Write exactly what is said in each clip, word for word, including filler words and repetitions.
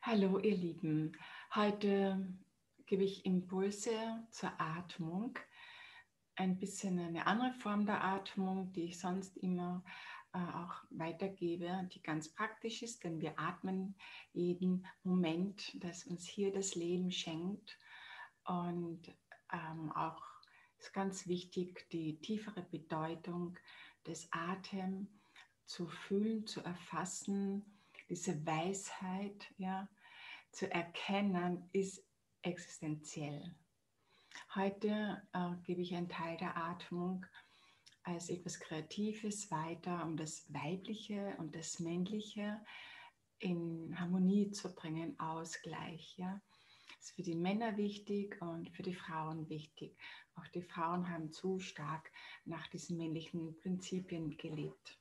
Hallo ihr Lieben, heute gebe ich Impulse zur Atmung, ein bisschen eine andere Form der Atmung, die ich sonst immer äh, auch weitergebe, die ganz praktisch ist, denn wir atmen jeden Moment, das uns hier das Leben schenkt. Und ähm, auch ist ganz wichtig, die tiefere Bedeutung des Atems zu fühlen, zu erfassen, diese Weisheit, ja, zu erkennen, ist existenziell. Heute äh, gebe ich einen Teil der Atmung als etwas Kreatives weiter, um das Weibliche und das Männliche in Harmonie zu bringen, Ausgleich. Ja. Das ist für die Männer wichtig und für die Frauen wichtig. Auch die Frauen haben zu stark nach diesen männlichen Prinzipien gelebt.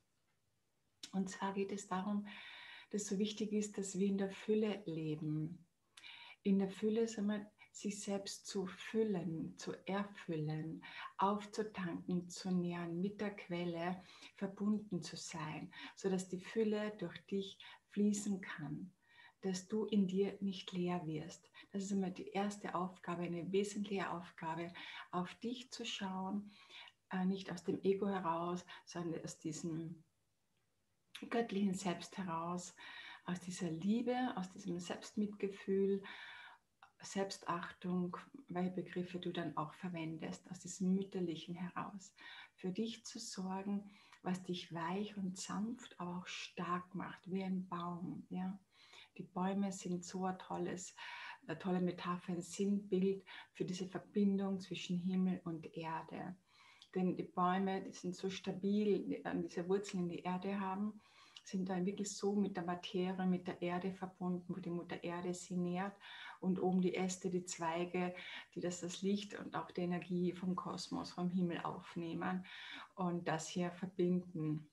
Und zwar geht es darum, dass so wichtig ist, dass wir in der Fülle leben. In der Fülle, sagen wir, sich selbst zu füllen, zu erfüllen, aufzutanken, zu nähren, mit der Quelle verbunden zu sein, sodass die Fülle durch dich fließen kann, dass du in dir nicht leer wirst. Das ist immer die erste Aufgabe, eine wesentliche Aufgabe, auf dich zu schauen, nicht aus dem Ego heraus, sondern aus diesem göttlichen Selbst heraus, aus dieser Liebe, aus diesem Selbstmitgefühl, Selbstachtung, welche Begriffe du dann auch verwendest, aus diesem Mütterlichen heraus. Für dich zu sorgen, was dich weich und sanft, aber auch stark macht, wie ein Baum. Ja? Die Bäume sind so ein tolles, eine tolle Metapher, ein Sinnbild für diese Verbindung zwischen Himmel und Erde. Denn die Bäume, die sind so stabil, die diese Wurzeln in die Erde haben, sind dann wirklich so mit der Materie, mit der Erde verbunden, wo die Mutter Erde sie nährt und oben die Äste, die Zweige, die das, das Licht und auch die Energie vom Kosmos, vom Himmel aufnehmen und das hier verbinden.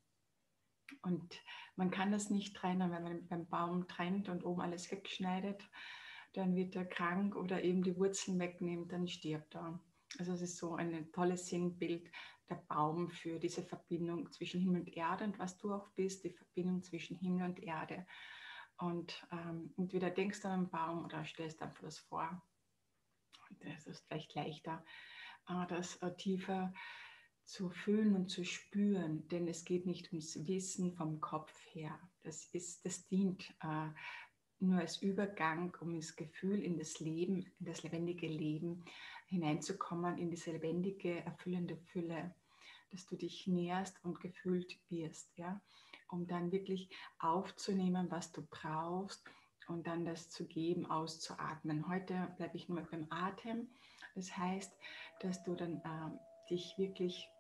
Und man kann das nicht trennen, wenn man beim Baum trennt und oben alles wegschneidet, dann wird er krank oder eben die Wurzeln wegnimmt, dann stirbt er. Also es ist so ein tolles Sinnbild, der Baum für diese Verbindung zwischen Himmel und Erde und was du auch bist, die Verbindung zwischen Himmel und Erde. Und ähm, entweder denkst du an einen Baum oder stellst einfach das vor. Und das ist vielleicht leichter, äh, das äh, tiefer zu fühlen und zu spüren, denn es geht nicht ums Wissen vom Kopf her. Das, ist, das dient äh, nur als Übergang, um ins Gefühl, in das Leben, in das lebendige Leben hineinzukommen, in diese lebendige, erfüllende Fülle, dass du dich nährst und gefühlt wirst, ja, um dann wirklich aufzunehmen, was du brauchst und dann das zu geben, auszuatmen. Heute bleibe ich nur beim Atem. Das heißt, dass du dann äh, dich wirklich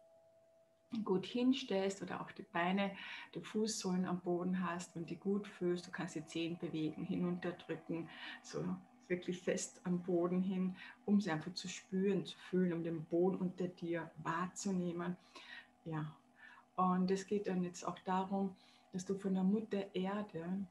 gut hinstellst oder auch die Beine, die Fußsohlen am Boden hast und die gut fühlst. Du kannst die Zehen bewegen, hinunterdrücken, so wirklich fest am Boden hin, um sie einfach zu spüren, zu fühlen, um den Boden unter dir wahrzunehmen. Ja, und es geht dann jetzt auch darum, dass du von der Mutter Erde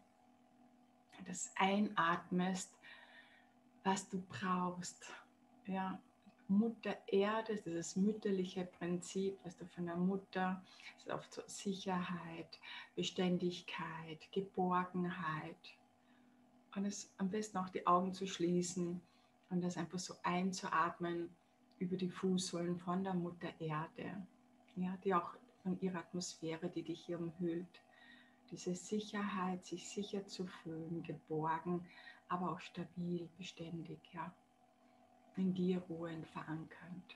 das einatmest, was du brauchst. Ja, Mutter Erde ist dieses mütterliche Prinzip, dass du von der Mutter, das ist oft so Sicherheit, Beständigkeit, Geborgenheit. Und es am besten auch die Augen zu schließen und das einfach so einzuatmen über die Fußsohlen von der Mutter Erde. Ja, die auch von ihrer Atmosphäre, die dich hier umhüllt. Diese Sicherheit, sich sicher zu fühlen, geborgen, aber auch stabil, beständig, ja. In dir ruhend verankert.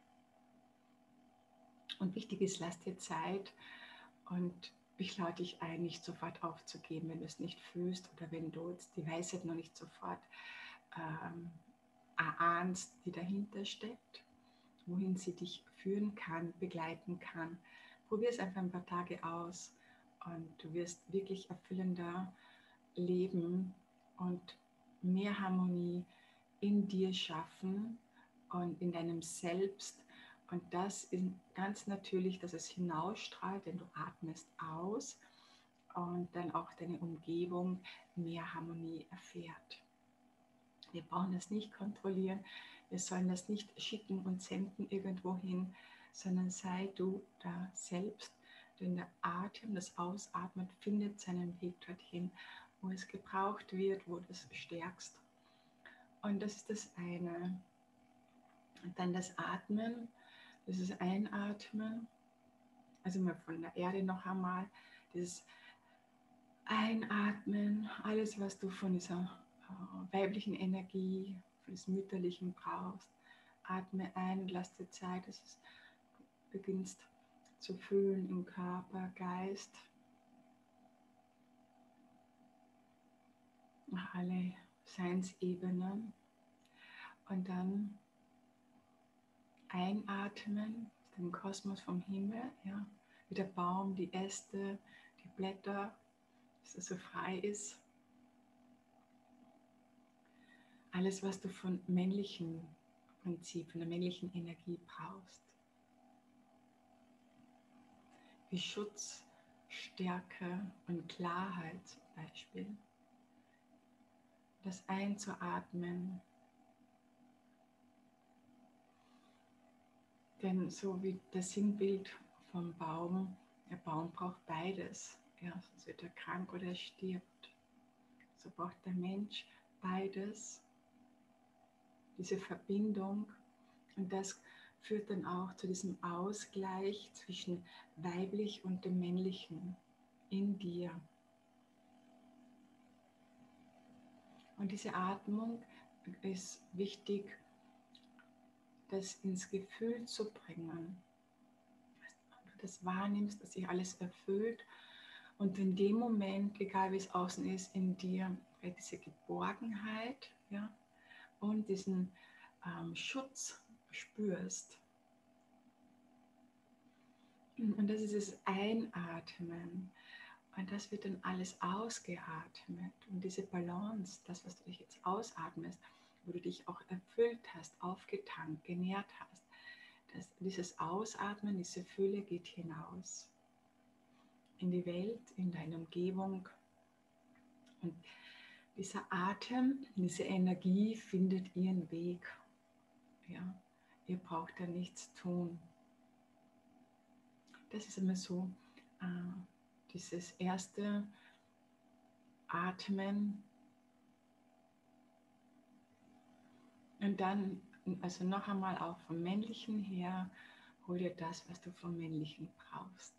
Und wichtig ist, lass dir Zeit und ich lade dich ein, nicht sofort aufzugeben, wenn du es nicht fühlst oder wenn du jetzt die Weisheit noch nicht sofort ähm, erahnst, die dahinter steckt, wohin sie dich führen kann, begleiten kann. Probier es einfach ein paar Tage aus und du wirst wirklich erfüllender leben und mehr Harmonie in dir schaffen und in deinem Selbst. Und das ist ganz natürlich, dass es hinausstrahlt, denn du atmest aus und dann auch deine Umgebung mehr Harmonie erfährt. Wir brauchen das nicht kontrollieren, wir sollen das nicht schicken und senden irgendwo hin, sondern sei du da selbst, denn der Atem, das Ausatmen findet seinen Weg dorthin wo es gebraucht wird, wo du es stärkst. Und das ist das eine. Und dann das Atmen, das ist Einatmen, also mal von der Erde noch einmal, dieses Einatmen, alles was du von dieser äh, weiblichen Energie, von diesem Mütterlichen brauchst, atme ein und lass dir Zeit, dass es beginnst zu fühlen im Körper, Geist, alle Seinsebenen und dann einatmen, den Kosmos vom Himmel, ja, wie der Baum, die Äste, die Blätter, dass es so frei ist. Alles, was du von männlichen Prinzip, von der männlichen Energie brauchst. Wie Schutz, Stärke und Klarheit zum Beispiel. Das einzuatmen. Denn so wie das Sinnbild vom Baum, der Baum braucht beides. Ja, sonst wird er krank oder er stirbt. So braucht der Mensch beides. Diese Verbindung. Und das führt dann auch zu diesem Ausgleich zwischen weiblich und dem Männlichen in dir. Und diese Atmung ist wichtig, das ins Gefühl zu bringen. Dass du das wahrnimmst, dass sich alles erfüllt und in dem Moment, egal wie es außen ist, in dir diese Geborgenheit, ja, und diesen ähm, Schutz spürst. Und das ist das Einatmen. Und das wird dann alles ausgeatmet. Und diese Balance, das, was du dich jetzt ausatmest, wo du dich auch erfüllt hast, aufgetankt, genährt hast, das, dieses Ausatmen, diese Fülle geht hinaus in die Welt, in deine Umgebung. Und dieser Atem, diese Energie findet ihren Weg. Ja, ihr braucht da nichts tun. Das ist immer so, äh, dieses erste Atmen. Und dann, also noch einmal auch vom Männlichen her, hol dir das, was du vom Männlichen brauchst.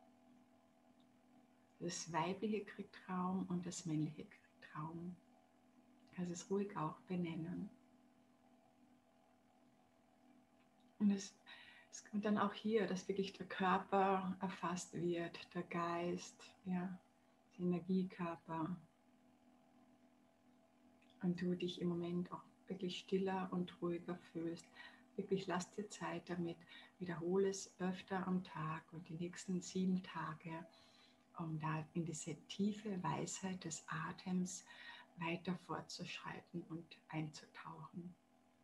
Das Weibliche kriegt Raum und das Männliche kriegt Raum. Also es ruhig auch benennen. Und, es, es, und dann auch hier, dass wirklich der Körper erfasst wird, der Geist, ja, der Energiekörper. Und du dich im Moment auch wirklich stiller und ruhiger fühlst. Wirklich lass dir Zeit damit, wiederhole es öfter am Tag und die nächsten sieben Tage, um da in diese tiefe Weisheit des Atems weiter fortzuschreiten und einzutauchen.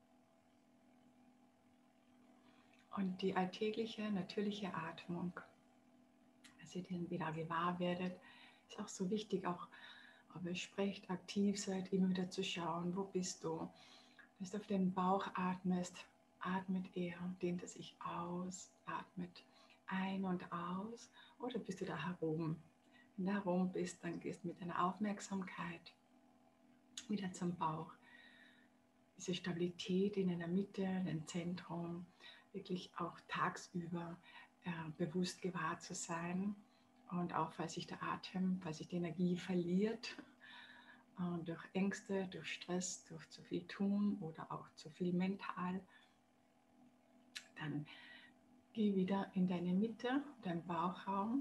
Und die alltägliche, natürliche Atmung, dass ihr den wieder gewahr werdet, ist auch so wichtig, auch ob ihr sprecht, aktiv seid, immer wieder zu schauen, wo bist du. Dass du auf den Bauch atmest, atmet er, dehnt er sich aus, atmet ein und aus, oder bist du da herum? Wenn du herum bist, dann gehst du mit deiner Aufmerksamkeit wieder zum Bauch. Diese Stabilität in deiner Mitte, dein Zentrum, wirklich auch tagsüber äh, bewusst gewahr zu sein. Und auch falls sich der Atem, falls sich die Energie verliert, äh, durch Ängste, durch Stress, durch zu viel tun oder auch zu viel mental, dann geh wieder in deine Mitte, deinen Bauchraum.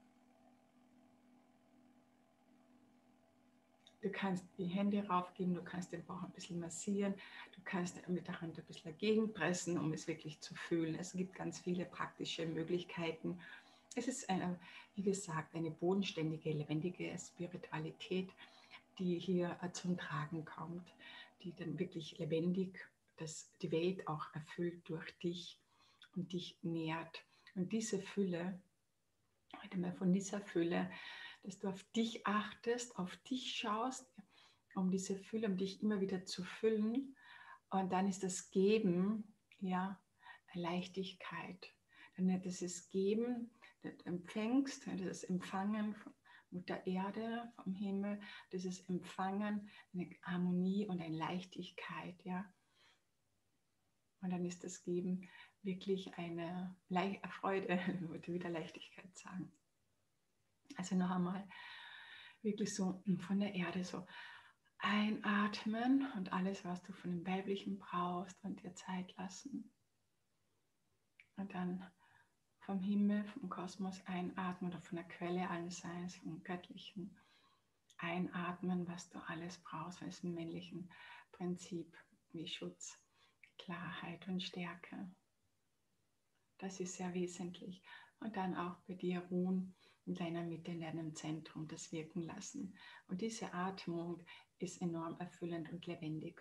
Du kannst die Hände raufgeben, du kannst den Bauch ein bisschen massieren, du kannst mit der Hand ein bisschen dagegen pressen, um es wirklich zu fühlen. Es gibt ganz viele praktische Möglichkeiten. Es ist, eine, wie gesagt, eine bodenständige, lebendige Spiritualität, die hier zum Tragen kommt, die dann wirklich lebendig das, die Welt auch erfüllt durch dich und dich nährt. Und diese Fülle, heute mal von dieser Fülle, dass du auf dich achtest, auf dich schaust, um diese Fülle, um dich immer wieder zu füllen. Und dann ist das Geben, ja, eine Leichtigkeit. Dann das ist Geben, das empfängst, das Empfangen Mutter Erde vom Himmel, dieses Empfangen, eine Harmonie und eine Leichtigkeit, ja. Und dann ist das Geben wirklich eine Le Freude, ich wollte wieder Leichtigkeit sagen. Also noch einmal wirklich so von der Erde so einatmen und alles, was du von dem Weiblichen brauchst und dir Zeit lassen. Und dann vom Himmel, vom Kosmos einatmen oder von der Quelle allen Seins, vom Göttlichen einatmen, was du alles brauchst, von diesem männlichen Prinzip wie Schutz, Klarheit und Stärke. Das ist sehr wesentlich. Und dann auch bei dir ruhen in deiner Mitte, in deinem Zentrum, das wirken lassen. Und diese Atmung ist enorm erfüllend und lebendig.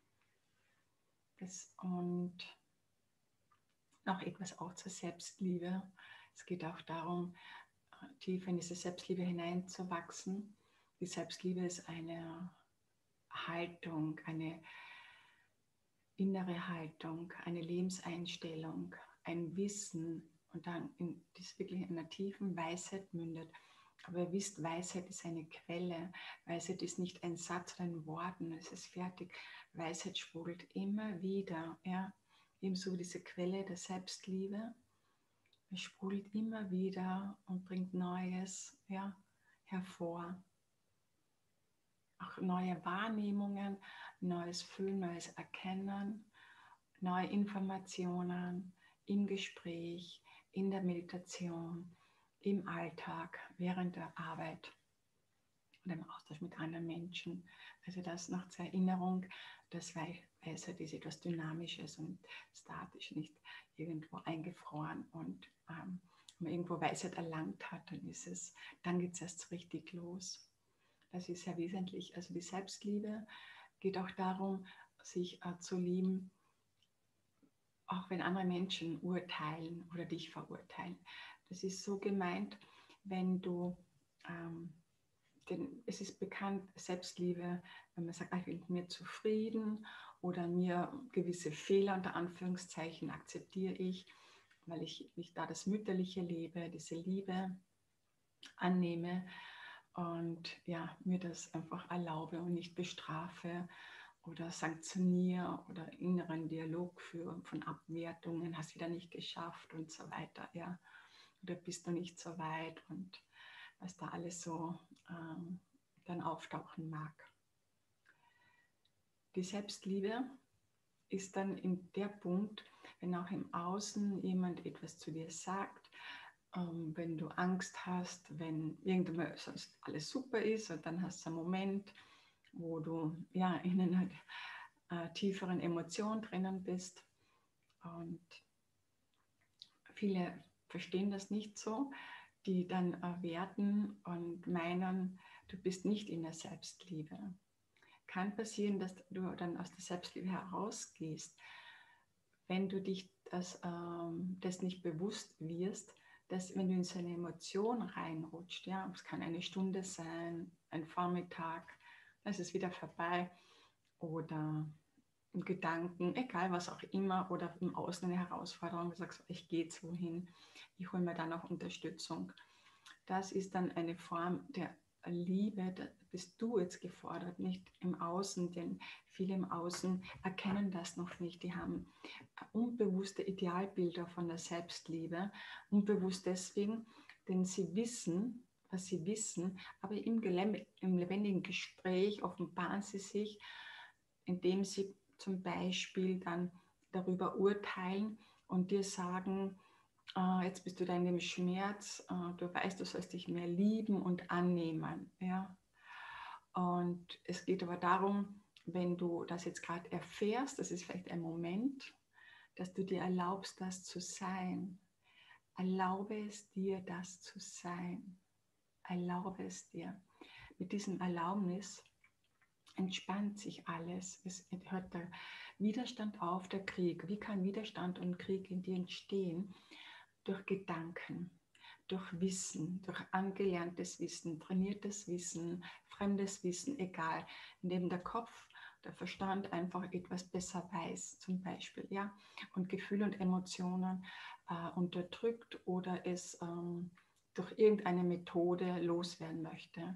Das, und noch etwas auch zur Selbstliebe. Es geht auch darum, tiefer in diese Selbstliebe hineinzuwachsen. Die Selbstliebe ist eine Haltung, eine innere Haltung, eine Lebenseinstellung, ein Wissen und dann in, das wirklich in einer tiefen Weisheit mündet. Aber ihr wisst, Weisheit ist eine Quelle. Weisheit ist nicht ein Satz oder ein Worten, es ist fertig. Weisheit sprudelt immer wieder, ja, ebenso wie diese Quelle der Selbstliebe. Es sprudelt immer wieder und bringt Neues, ja, hervor. Auch neue Wahrnehmungen, neues Fühlen, neues Erkennen, neue Informationen im Gespräch, in der Meditation, im Alltag, während der Arbeit und im Austausch mit anderen Menschen. Also das noch zur Erinnerung, dass Weisheit ist etwas Dynamisches und statisch, nicht irgendwo eingefroren. Und ähm, wenn man irgendwo Weisheit erlangt hat, dann ist es, dann geht es erst richtig los. Das ist sehr wesentlich. Also die Selbstliebe geht auch darum, sich äh, zu lieben, auch wenn andere Menschen urteilen oder dich verurteilen. Das ist so gemeint, wenn du, ähm, denn es ist bekannt, Selbstliebe, wenn man sagt, ich bin mit mir zufrieden oder mir gewisse Fehler unter Anführungszeichen akzeptiere ich, weil ich, ich da das Mütterliche lebe, diese Liebe annehme und ja, mir das einfach erlaube und nicht bestrafe oder sanktioniere oder inneren Dialog führe von Abwertungen, hast wieder nicht geschafft und so weiter, ja, oder bist du nicht so weit und was da alles so ähm, dann auftauchen mag. Die Selbstliebe ist dann in der Punkt, wenn auch im Außen jemand etwas zu dir sagt, ähm, wenn du Angst hast, wenn irgendwann sonst alles super ist und dann hast du einen Moment, wo du ja in einer äh, tieferen Emotion drinnen bist und viele verstehen das nicht so, die dann äh, werten und meinen, du bist nicht in der Selbstliebe. Kann passieren, dass du dann aus der Selbstliebe herausgehst, wenn du dich das, ähm, das nicht bewusst wirst, dass wenn du in so eine Emotion reinrutscht, ja, es kann eine Stunde sein, ein Vormittag, dann ist es wieder vorbei oder im Gedanken, egal was auch immer, oder im Außen eine Herausforderung, du sagst, ich gehe jetzt wohin, ich hole mir dann auch Unterstützung. Das ist dann eine Form der Liebe, da bist du jetzt gefordert, nicht im Außen, denn viele im Außen erkennen das noch nicht. Die haben unbewusste Idealbilder von der Selbstliebe, unbewusst deswegen, denn sie wissen, was sie wissen, aber im, im lebendigen Gespräch offenbaren sie sich, indem sie zum Beispiel dann darüber urteilen und dir sagen, Uh, jetzt bist du da in dem Schmerz, uh, du weißt, du sollst dich mehr lieben und annehmen. Ja? Und es geht aber darum, wenn du das jetzt gerade erfährst, das ist vielleicht ein Moment, dass du dir erlaubst, das zu sein. Erlaube es dir, das zu sein. Erlaube es dir. Mit diesem Erlaubnis entspannt sich alles. Es hört der Widerstand auf, der Krieg. Wie kann Widerstand und Krieg in dir entstehen? Durch Gedanken, durch Wissen, durch angelerntes Wissen, trainiertes Wissen, fremdes Wissen, egal, indem der Kopf, der Verstand einfach etwas besser weiß, zum Beispiel, ja, und Gefühle und Emotionen äh, unterdrückt oder es ähm, durch irgendeine Methode loswerden möchte.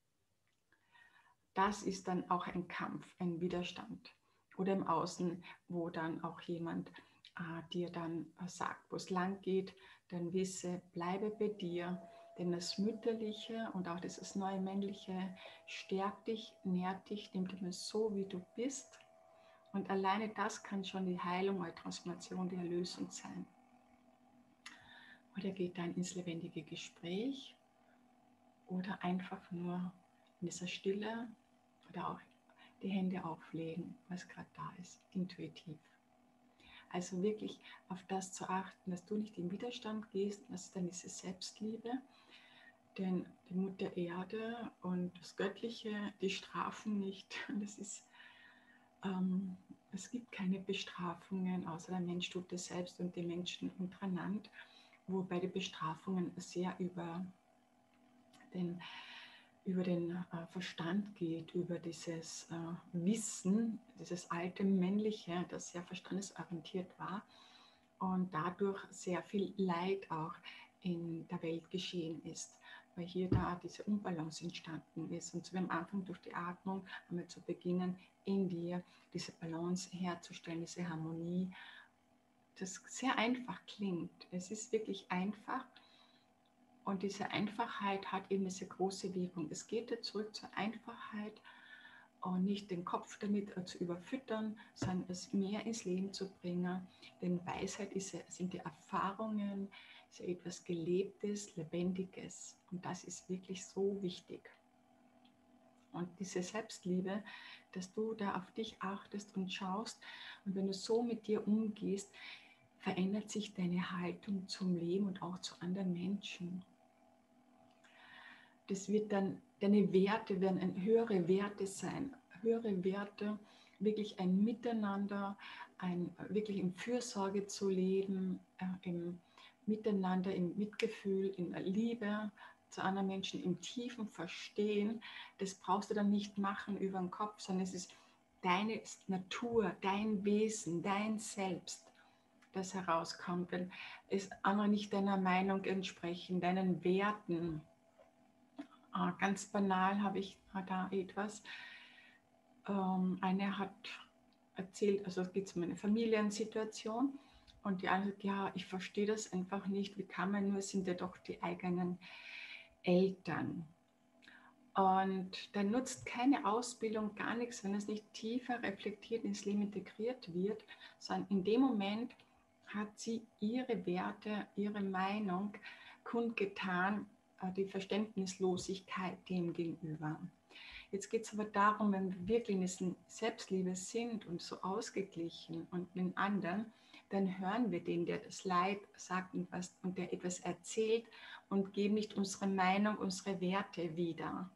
Das ist dann auch ein Kampf, ein Widerstand. Oder im Außen, wo dann auch jemand äh, dir dann äh, sagt, wo es lang geht, dann wisse, bleibe bei dir, denn das Mütterliche und auch dieses neue Männliche stärkt dich, nährt dich, nimmt immer so, wie du bist. Und alleine das kann schon die Heilung, die Transformation, die Erlösung sein. Oder geht dann ins lebendige Gespräch oder einfach nur in dieser Stille oder auch die Hände auflegen, was gerade da ist, intuitiv. Also wirklich auf das zu achten, dass du nicht in Widerstand gehst, das ist dann diese Selbstliebe, denn die Mutter Erde und das Göttliche, die strafen nicht. Das ist, ähm, es gibt keine Bestrafungen, außer der Mensch tut es selbst und die Menschen untereinander, wobei die Bestrafungen sehr über den über den äh, Verstand geht, über dieses äh, Wissen, dieses alte Männliche, das sehr verstandesorientiert war und dadurch sehr viel Leid auch in der Welt geschehen ist, weil hier da diese Unbalance entstanden ist. Und so wie am Anfang durch die Atmung einmal zu beginnen, in dir diese Balance herzustellen, diese Harmonie, das sehr einfach klingt. Es ist wirklich einfach. Und diese Einfachheit hat eben diese große Wirkung. Es geht ja zurück zur Einfachheit und nicht den Kopf damit zu überfüttern, sondern es mehr ins Leben zu bringen. Denn Weisheit ist ja, sind die Erfahrungen, ist ja etwas Gelebtes, Lebendiges. Und das ist wirklich so wichtig. Und diese Selbstliebe, dass du da auf dich achtest und schaust. Und wenn du so mit dir umgehst, verändert sich deine Haltung zum Leben und auch zu anderen Menschen. Das wird dann, deine Werte werden ein, höhere Werte sein, höhere Werte, wirklich ein Miteinander, ein, wirklich in Fürsorge zu leben, äh, im Miteinander, im Mitgefühl, in der Liebe zu anderen Menschen, im tiefen Verstehen. Das brauchst du dann nicht machen über den Kopf, sondern es ist deine Natur, dein Wesen, dein Selbst, das herauskommt, wenn es andere nicht deiner Meinung entsprechen, deinen Werten. Ah, ganz banal habe ich da etwas. Ähm, eine hat erzählt, also es geht um eine Familiensituation und die andere sagt, ja, ich verstehe das einfach nicht, wie kann man nur, sind ja doch die eigenen Eltern. Und dann nutzt keine Ausbildung, gar nichts, wenn es nicht tiefer reflektiert ins Leben integriert wird, sondern in dem Moment hat sie ihre Werte, ihre Meinung kundgetan, die Verständnislosigkeit dem gegenüber. Jetzt geht es aber darum, wenn wir wirklich in dieser Selbstliebe sind und so ausgeglichen und mit anderen, dann hören wir den, der das Leid sagt und, was, und der etwas erzählt und geben nicht unsere Meinung, unsere Werte wieder.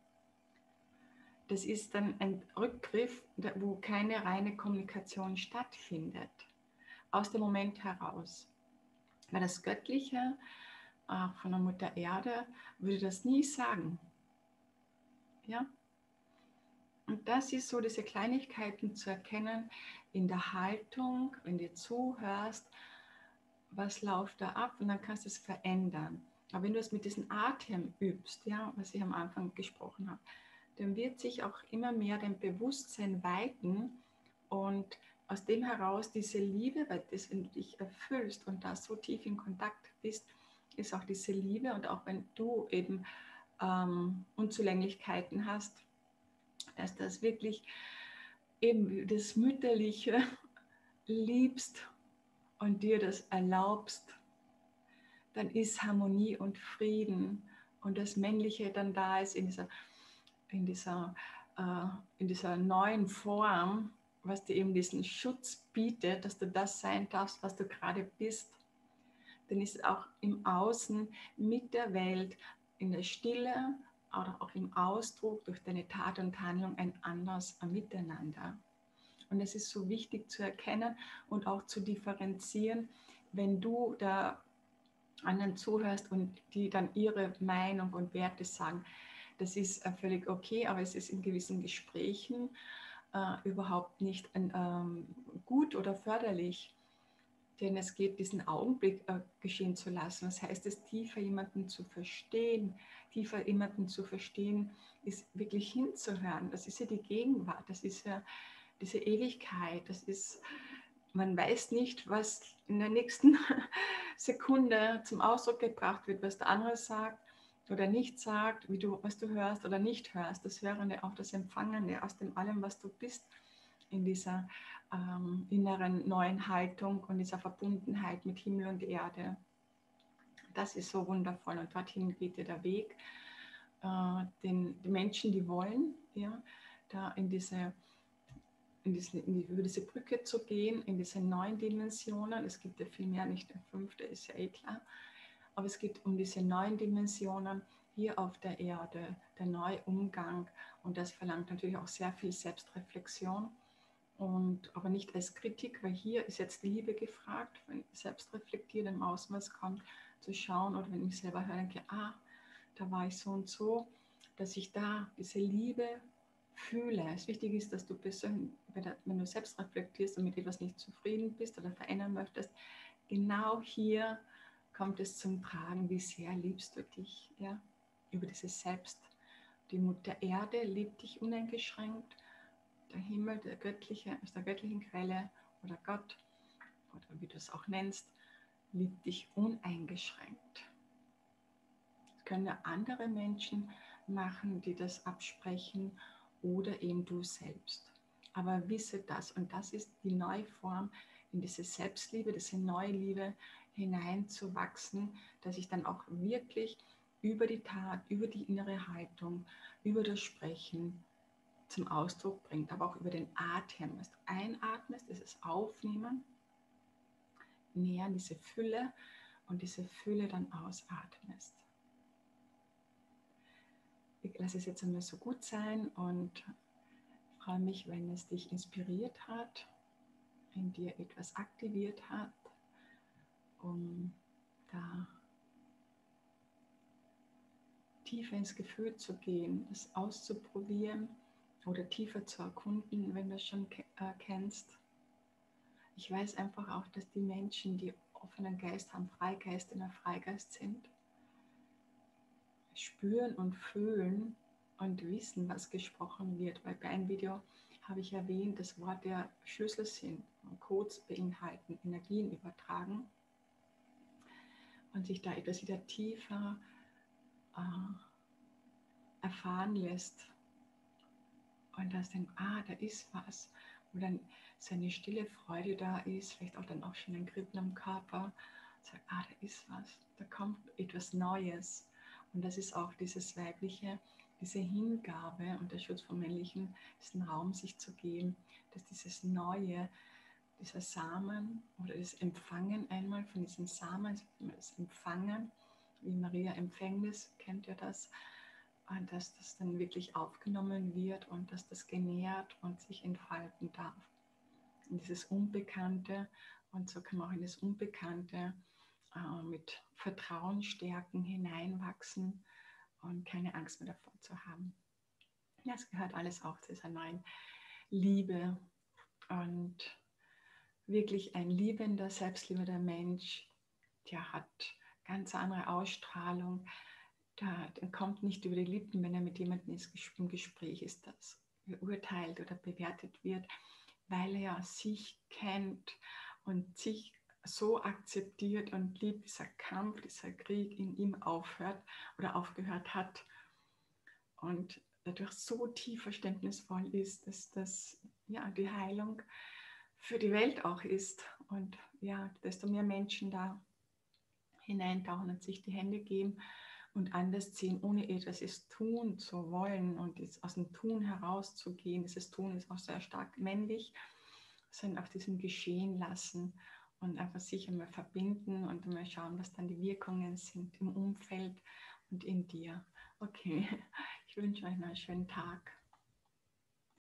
Das ist dann ein Rückgriff, wo keine reine Kommunikation stattfindet, aus dem Moment heraus. Weil das Göttliche äh, von der Mutter Erde würde das nie sagen. Ja? Und das ist so, diese Kleinigkeiten zu erkennen in der Haltung, wenn du zuhörst, was läuft da ab und dann kannst du es verändern. Aber wenn du es mit diesem Atem übst, ja, was ich am Anfang gesprochen habe, dann wird sich auch immer mehr dein Bewusstsein weiten und aus dem heraus diese Liebe, weil das wenn du dich erfüllst und da so tief in Kontakt bist, ist auch diese Liebe und auch wenn du eben ähm, Unzulänglichkeiten hast, dass das wirklich eben das Mütterliche liebst und dir das erlaubst, dann ist Harmonie und Frieden und das Männliche dann da ist in dieser, in dieser, äh, in dieser neuen Form, was dir eben diesen Schutz bietet, dass du das sein darfst, was du gerade bist. Dann ist auch im Außen mit der Welt in der Stille oder auch im Ausdruck durch deine Tat und Handlung ein anderes Miteinander. Und es ist so wichtig zu erkennen und auch zu differenzieren, wenn du da anderen zuhörst und die dann ihre Meinung und Werte sagen. Das ist äh, völlig okay, aber es ist in gewissen Gesprächen äh, überhaupt nicht ähm, gut oder förderlich. Denn es geht, diesen Augenblick äh, geschehen zu lassen. Das heißt, es tiefer jemanden zu verstehen, tiefer jemanden zu verstehen, ist wirklich hinzuhören. Das ist ja die Gegenwart, das ist ja diese Ewigkeit, das ist, man weiß nicht, was in der nächsten Sekunde zum Ausdruck gebracht wird, was der andere sagt oder nicht sagt, wie du, was du hörst oder nicht hörst. Das wäre auch das Empfangene aus dem allem, was du bist, in dieser ähm, inneren neuen Haltung und dieser Verbundenheit mit Himmel und Erde. Das ist so wundervoll und dorthin geht dir der Weg. Äh, den, die Menschen, die wollen, ja, da in diese, in diese, in die, über diese Brücke zu gehen, in diese neuen Dimensionen. Es gibt ja viel mehr, nicht eine fünfte, ist ja eh klar. Aber es geht um diese neuen Dimensionen hier auf der Erde, der neue Umgang. Und das verlangt natürlich auch sehr viel Selbstreflexion. Und, aber nicht als Kritik, weil hier ist jetzt Liebe gefragt, wenn ich selbst reflektiere, im Außen was kommt, zu schauen oder wenn ich selber höre, denke, ah, da war ich so und so, dass ich da diese Liebe fühle. Es wichtig ist, dass du persönlich, wenn du selbst reflektierst und mit etwas nicht zufrieden bist oder verändern möchtest, genau hier kommt es zum Tragen, wie sehr liebst du dich, ja, über dieses Selbst. Die Mutter Erde liebt dich uneingeschränkt. Der Himmel, der göttliche, aus der göttlichen Quelle oder Gott, oder wie du es auch nennst, liebt dich uneingeschränkt. Das können ja andere Menschen machen, die das absprechen oder eben du selbst. Aber wisse das, und das ist die neue Form, in diese Selbstliebe, diese neue Liebe hineinzuwachsen, dass ich dann auch wirklich über die Tat, über die innere Haltung, über das Sprechen zum Ausdruck bringt, aber auch über den Atem. Wenn du einatmest, ist es Aufnehmen, nähern diese Fülle und diese Fülle dann ausatmest. Ich lasse es jetzt einmal so gut sein und freue mich, wenn es dich inspiriert hat, in dir etwas aktiviert hat, um da tiefer ins Gefühl zu gehen, es auszuprobieren oder tiefer zu erkunden, wenn du es schon äh, kennst. Ich weiß einfach auch, dass die Menschen, die offenen Geist haben, Freigeist in der Freigeist sind, spüren und fühlen und wissen, was gesprochen wird. Weil bei einem Video habe ich erwähnt, dass Worte Schlüssel sind und Codes beinhalten, Energien übertragen und sich da etwas wieder tiefer äh, erfahren lässt. Und dass dann, ah, da ist was. Und dann so eine stille Freude da ist, vielleicht auch dann auch schon ein Kribbeln am Körper. Sagt, ah, da ist was, da kommt etwas Neues. Und das ist auch dieses Weibliche, diese Hingabe und der Schutz vom Männlichen, diesen Raum sich zu geben, dass dieses Neue, dieser Samen oder das Empfangen einmal von diesem Samen, das Empfangen, wie Maria Empfängnis, kennt ihr das? Und dass das dann wirklich aufgenommen wird und dass das genährt und sich entfalten darf. In dieses Unbekannte, und so kann man auch in das Unbekannte äh, mit Vertrauen stärken, hineinwachsen und keine Angst mehr davor zu haben. Ja, es gehört alles auch zu dieser neuen Liebe und wirklich ein liebender, selbstliebender Mensch, der hat ganz andere Ausstrahlung. Da, der kommt nicht über die Lippen, wenn er mit jemandem im Gespräch ist, das beurteilt oder bewertet wird, weil er ja sich kennt und sich so akzeptiert und liebt, dieser Kampf, dieser Krieg in ihm aufhört oder aufgehört hat und dadurch so tief verständnisvoll ist, dass das ja die Heilung für die Welt auch ist. Und ja, desto mehr Menschen da hineintauchen und sich die Hände geben und anders sehen, ohne etwas es tun zu wollen und aus dem Tun herauszugehen. Dieses Tun ist auch sehr stark männlich, sondern auf diesem Geschehen lassen und einfach sich einmal verbinden und einmal schauen, was dann die Wirkungen sind im Umfeld und in dir. Okay, ich wünsche euch noch einen schönen Tag.